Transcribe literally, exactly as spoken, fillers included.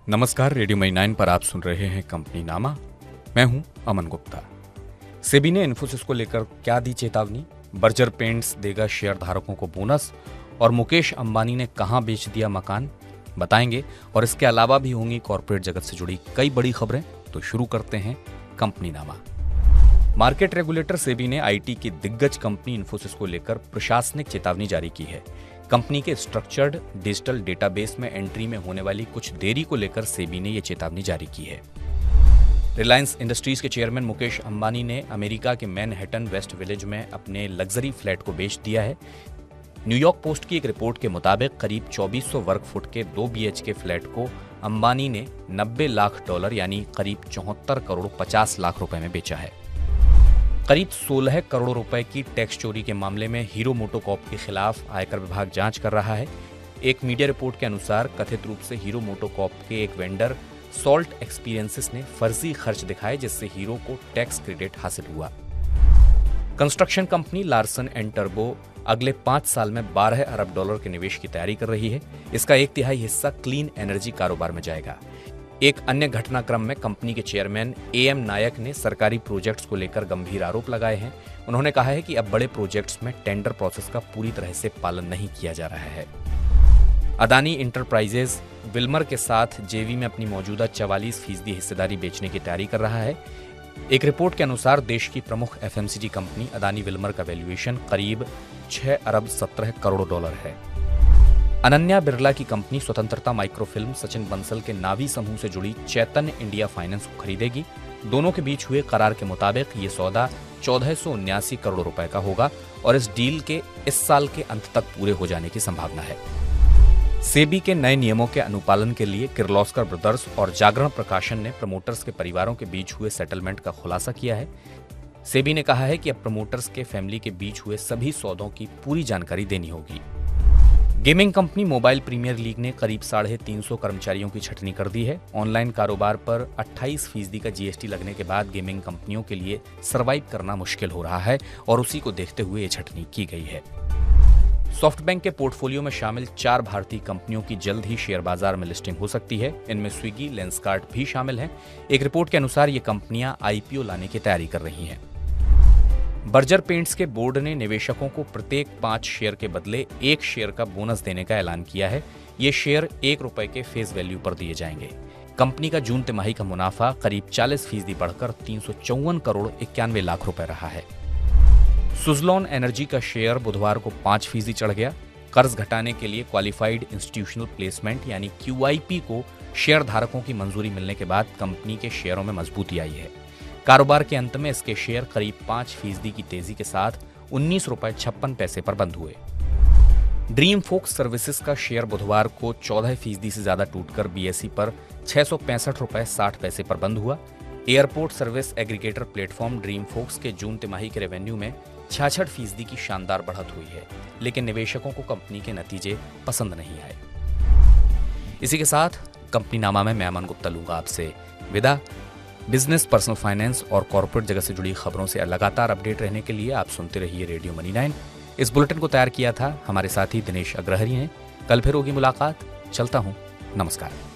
नमस्कार, radio money nine पर आप सुन रहे हैं कंपनी नामा। मैं हूं अमन गुप्ता। सेबी ने इन्फोसिस को लेकर क्या दी चेतावनी, बर्जर पेंट्स देगा शेयर धारकों को बोनस और मुकेश अंबानी ने कहां बेच दिया मकान, बताएंगे। और इसके अलावा भी होंगी कॉर्पोरेट जगत से जुड़ी कई बड़ी खबरें। तो शुरू करते हैं कंपनी नामा। मार्केट रेगुलेटर सेबी ने आईटी की दिग्गज कंपनी इन्फोसिस को लेकर प्रशासनिक चेतावनी जारी की है। कंपनी के स्ट्रक्चर्ड डिजिटल डेटाबेस में एंट्री में होने वाली कुछ देरी को लेकर सेबी ने यह चेतावनी जारी की है। रिलायंस इंडस्ट्रीज के चेयरमैन मुकेश अंबानी ने अमेरिका के मैनहट्टन वेस्ट विलेज में अपने लग्जरी फ्लैट को बेच दिया है। न्यूयॉर्क पोस्ट की एक रिपोर्ट के मुताबिक करीब चौबीस सौ वर्ग फुट के दो बीएचके फ्लैट को अंबानी ने नब्बे लाख डॉलर यानी करीब चौहत्तर करोड़ पचास लाख रुपए में बेचा है। करीब सोलह करोड़ रुपए की टैक्स चोरी के मामले में हीरो मोटोकॉर्प के खिलाफ आयकर विभाग जांच कर रहा है। एक मीडिया रिपोर्ट के अनुसार कथित रूप से हीरो मोटोकॉर्प के एक वेंडर सॉल्ट एक्सपीरियंसेस ने फर्जी खर्च दिखाए, जिससे हीरो को टैक्स क्रेडिट हासिल हुआ। कंस्ट्रक्शन कंपनी लार्सन एंड टर्बो अगले पांच साल में बारह अरब डॉलर के निवेश की तैयारी कर रही है। इसका एक तिहाई हिस्सा क्लीन एनर्जी कारोबार में जाएगा। एक अन्य घटनाक्रम में कंपनी के चेयरमैन ए एम नायक ने सरकारी प्रोजेक्ट्स को लेकर गंभीर आरोप लगाए हैं। उन्होंने कहा है कि अब बड़े प्रोजेक्ट्स में टेंडर प्रोसेस का पूरी तरह से पालन नहीं किया जा रहा है। अदानी इंटरप्राइजेज विल्मर के साथ जेवी में अपनी मौजूदा चवालीस फीसदी हिस्सेदारी बेचने की तैयारी कर रहा है। एक रिपोर्ट के अनुसार देश की प्रमुख एफएमसीजी कंपनी अदानी विल्मर का वैल्यूएशन करीब छह अरब सत्रह करोड़ डॉलर है। अनन्या बिरला की कंपनी स्वतंत्रता माइक्रोफिल्म सचिन बंसल के नावी समूह से जुड़ी चैतन्य इंडिया फाइनेंस को खरीदेगी। दोनों के बीच हुए करार के मुताबिक ये सौदा चौदह सौ उन्यासी करोड़ रुपए का होगा और इस डील के इस साल के अंत तक पूरे हो जाने की संभावना है। सेबी के नए नियमों के अनुपालन के लिए किर्लोस्कर ब्रदर्स और जागरण प्रकाशन ने प्रमोटर्स के परिवारों के बीच हुए सेटलमेंट का खुलासा किया है। सेबी ने कहा है कि अब प्रमोटर्स के फैमिली के बीच हुए सभी सौदों की पूरी जानकारी देनी होगी। Gaming company mobile premier league ने करीब साढ़े तीन सौ कर्मचारियों की छटनी कर दी है। ऑनलाइन कारोबार पर अट्ठाईस फीसदी का जीएसटी लगने के बाद गेमिंग कंपनियों के लिए सर्वाइव करना मुश्किल हो रहा है और उसी को देखते हुए ये छटनी की गई है। सॉफ्टबैंक के पोर्टफोलियो में शामिल चार भारतीय कंपनियों की जल्द ही शेयर बाजार में लिस्टिंग हो सकती है। इनमें स्विगी, लेंसकार्ट भी शामिल हैं। एक रिपोर्ट के अनुसार ये कंपनियां आईपीओ लाने की तैयारी कर रही हैं। बर्जर पेंट्स के बोर्ड ने निवेशकों को प्रत्येक पांच शेयर के बदले एक शेयर का बोनस देने का ऐलान किया है। ये शेयर एक रुपए के फेस वैल्यू पर दिए जाएंगे। कंपनी का जून तिमाही का मुनाफा करीब चालीस फीसदी बढ़कर तीन सौ चौवन करोड़ इक्यानवे लाख रुपए रहा है। सुजलॉन एनर्जी का शेयर बुधवार को पांच फीसदी चढ़ गया। कर्ज घटाने के लिए क्वालिफाइड इंस्टीट्यूशनल प्लेसमेंट यानी क्यूआईपी को शेयर धारकों की मंजूरी मिलने के बाद कंपनी के शेयरों में मजबूती आई है। कारोबार के अंत में इसके शेयर करीब पांच फीसदी की तेजी के साथ उन्नीस रुपए छप्पन पैसे पर बंद हुए। ड्रीम फोक्स सर्विसेज का शेयर बुधवार को चौदह फीसदी से ज्यादा टूटकर बीएसई पर छह सौ पैंसठ रुपए साठ पैसे पर बंद हुआ। Airport service aggregator platform Dreamfolks के जून तिमाही के रेवेन्यू में छियासठ फीसदी की शानदार बढ़त हुई है, लेकिन निवेशकों को कंपनी के नतीजे पसंद नहीं आए। इसी के साथ कंपनी नामा में मैं अमन गुप्ता लूंगा आपसे विदा। बिजनेस, पर्सनल फाइनेंस और कॉर्पोरेट जगत से जुड़ी खबरों से लगातार अपडेट रहने के लिए आप सुनते रहिए रेडियो मनी नाइन। इस बुलेटिन को तैयार किया था हमारे साथी दिनेश अग्रहरी ने। कल फिर होगी मुलाकात। चलता हूं, नमस्कार।